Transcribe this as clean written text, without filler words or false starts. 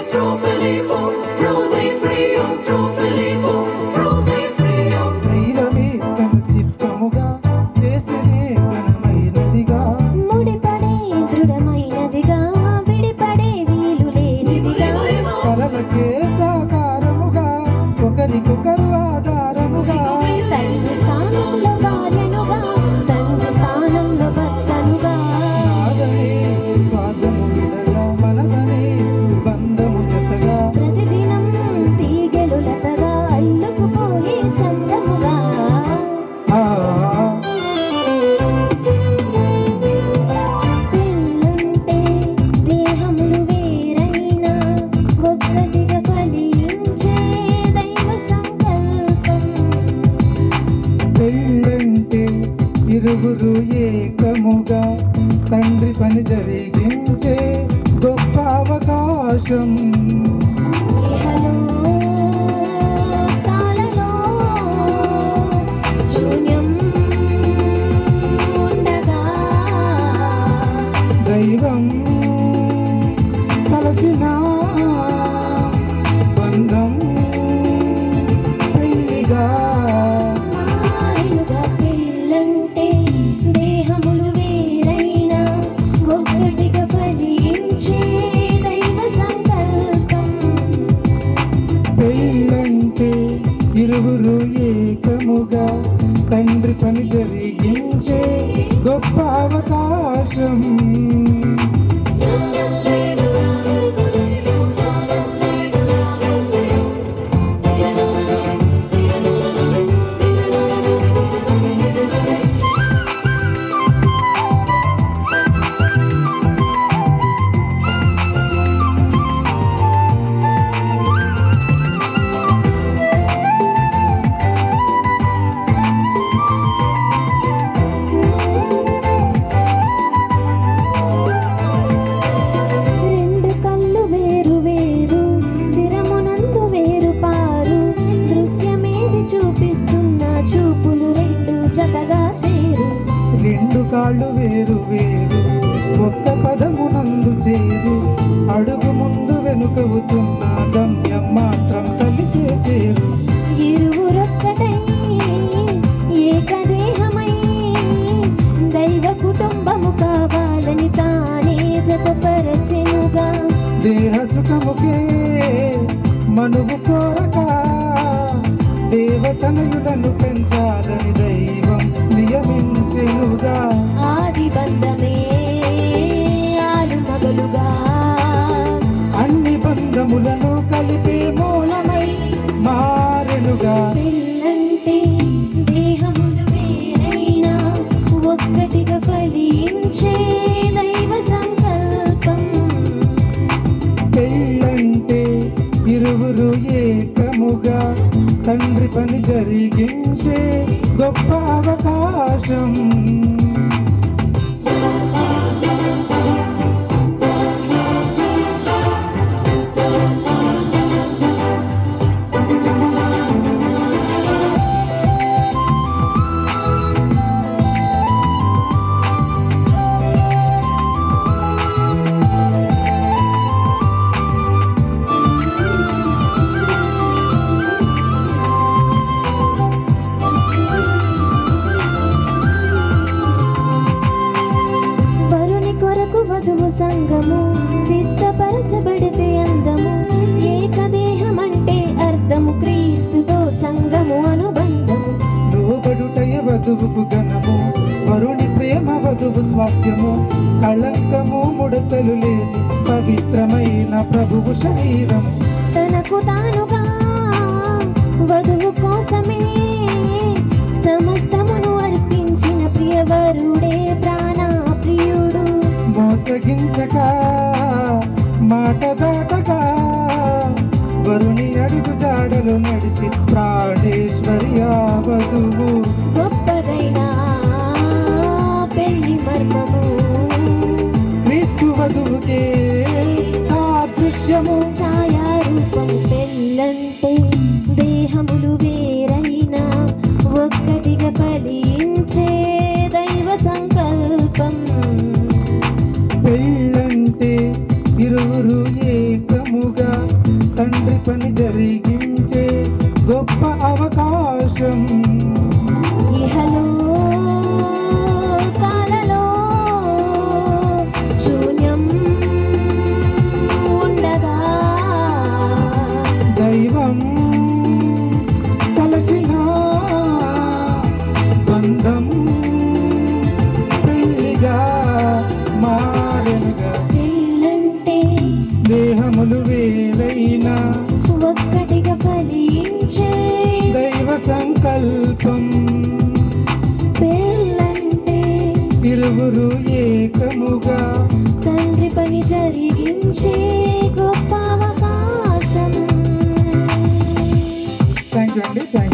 దైవమే తన చిత్తముగా చేసినే ఘనమైనదిగా ముడిపడే దృఢమైనదిగా విడిపడే వీలు లేనిదిగా కలలకే సాకారముగా ఒకరికొకరు ఆధారముగా తండ్రి స్థానంలో భార్యనుగా తండ్రి స్థానంలో భర్తనుగా నాదనే స్వార్థము విడగా మనదనే బంధము జతగా ప్రతిదినం తీగెలు లతగా అల్లుకుపోయే చందముగా ఆ పెళ్ళంటే దేహములు వేరైనా ఒక్కటిగా ఫలించే దైవ సంకల్పం పెళ్ళంటే ఇరువురు ఏకముగా తండ్రి పని జరిగించే గొప్ప అవకాశం ఇహలో కాలలో శూన్యం ఉండగా దైవం కలసిన బంధం పెళ్లిగా మాయలుగా పెళ్ళంటే దేహములు వేరైనా ఒక్కటిగా ఫలించే దైవ సంకల్పం పెళ్ళంటే ఇరువురు ఏకముగా తండ్రి పని జరిగించే గొప్ప అవకాశం రెండు కళ్ళు వేరు వేరు శిరమునందు వేరు పారు దృశ్యమేది చూపిస్తున్న చూపులు రెండు జతగా చేరు రెండు కాళ్ళు వేరు వేరు ఒక్క పదమునందు చేరు అడుగు ముందు వెనుకవుతున్న గమ్యం మాత్రం కలిసే చేరు ఇరువురొక్కటై ఏకదేహమై దైవ కుటుంబము కావాలని తానే జతపరచెనుగా దేహ సుఖముకే మనువు కోరక దేవతనయులను పెంచాలని దైవం నియమించెనుగా ఆది బంధమే ఆలు మగలుగా అన్ని బంధములను కలిపే మూలమై మారెనుగా పెళ్ళంటే దేహములు వేరైనా ఒక్కటిగా ఫలించే దైవ సంకల్పం పెళ్ళంటే ఇరువురు ఏకముగా తండ్రి పని జరిగించే గొప్ప అవకాశం వరుని కొరకు వధువు సంగము సిద్ధపరచబడితే అందము ఏకదేహమంటే అర్థము క్రీస్తుతో సంగము అనుబంధము లోబడుటయ వధువుకు ఘనము వరుని ప్రేమ వధువు స్వాస్థ్యము కళంకము ముడతలు లేని పవిత్రమైన ప్రభువు శరీరము తనకు తానుగా వధువు కోసమే సమస్తమును అర్పించిన ప్రియవరుడే ప్రాణ ప్రియుడు మోసగించక మాట దాటగా వరుని అడుగు జాడలు నడిచి ప్రాణేశ్వర్య వధువు గొప్పదైన పెళ్లి మర్మము క్రీస్తు వధువుకే సాదృశ్యము ఛాయారూపం పెళ్ళంటే దేహములు వేరైనా ఒక్కటిగా ఫలించే దైవ సంకల్పం పెళ్ళంటే ఇరువురు ఏకముగా ఇరువురు ఏకముగా తండ్రి పని జరిగించే గొప్ప అవకాశం. థ్యాంక్ యూ అండి.